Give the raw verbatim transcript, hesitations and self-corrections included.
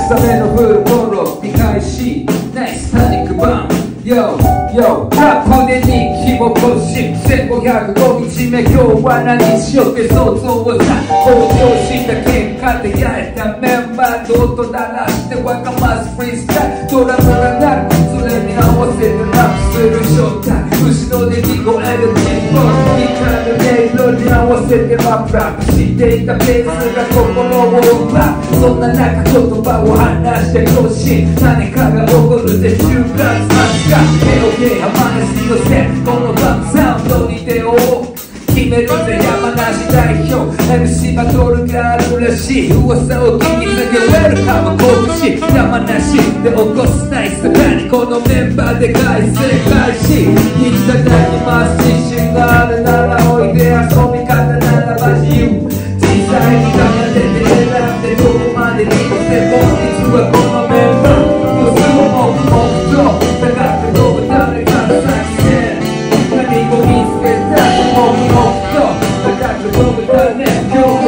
ためのフルフォロー繰り返しナイスパニックバン Yo Yo ラップで人気を更新せんごひゃくごにちめ今日は何しようって想像をさ公表した結果でやれたメンバーと音鳴らしてわかますフリースタイルドラムが鳴るそれに合わせてラップするショータイム後ろで聞こえるテンポ光る音色に合わせてラップラップしていたペースが心を奪うそんな中言葉を話してほしい何かが起こるぜじゅうがつまつかエロゲー浜梨のせこのバンサウンドに手を決めるぜ山梨代表 エムシー バトルがあるらしい噂を聞きつけウェルカム拳山梨で起こすナイスラにこのメンバーで開催開始いただきます自信があるならおいで遊び方ならば自由実際に考えて選んでどこまでにもせ本日はこのメンバーもうすぐもくもくと高く飛ぶ誰かの先で何を見つけたもくもくと高く飛ぶたね今日